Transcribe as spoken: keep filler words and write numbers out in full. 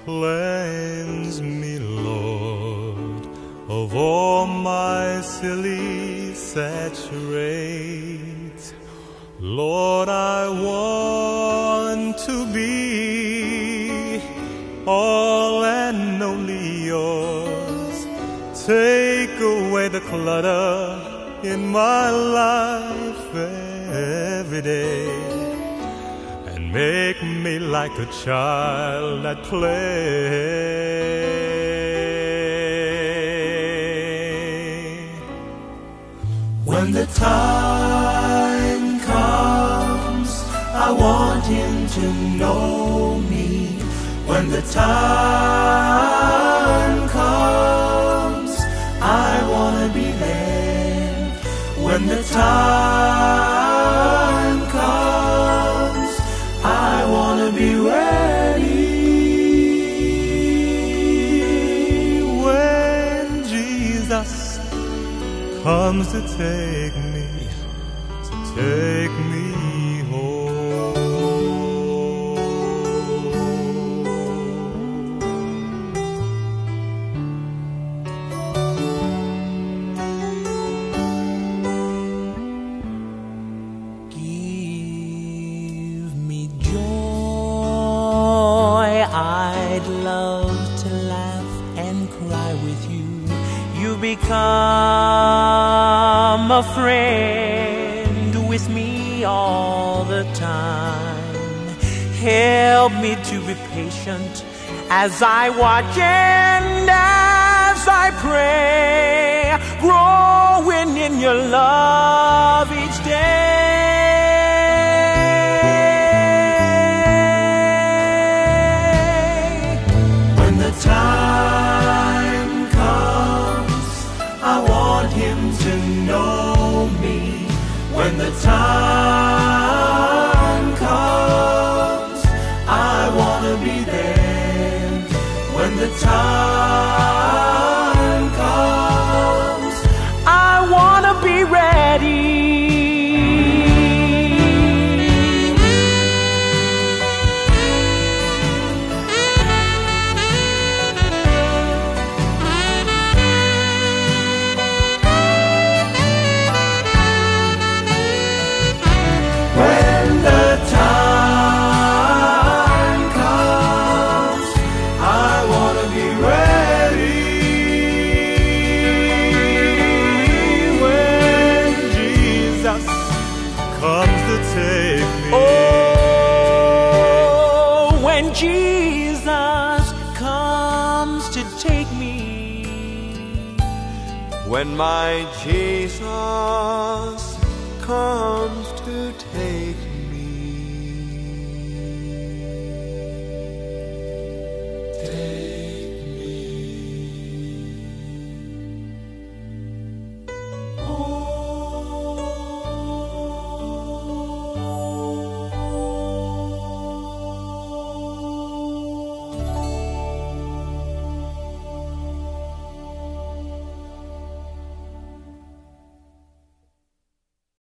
Cleanse me, Lord, of all my silly saturate. Lord, I want to be all and only yours. Take away the clutter in my life every day, and make me like a child at play. When the time comes, I want him to know me. When the time comes, I want to be there. When the time comes, I want to be ready. When Jesus comes to take me, to take me I'd love to laugh and cry with you. You become a friend with me all the time. Help me to be patient as I watch and as I pray, growing in your love each day. Time comes, I want him to know me. When the time comes, I want to be there. When the time comes, I want to be ready. Oh, when Jesus comes to take me, when my Jesus comes to take me.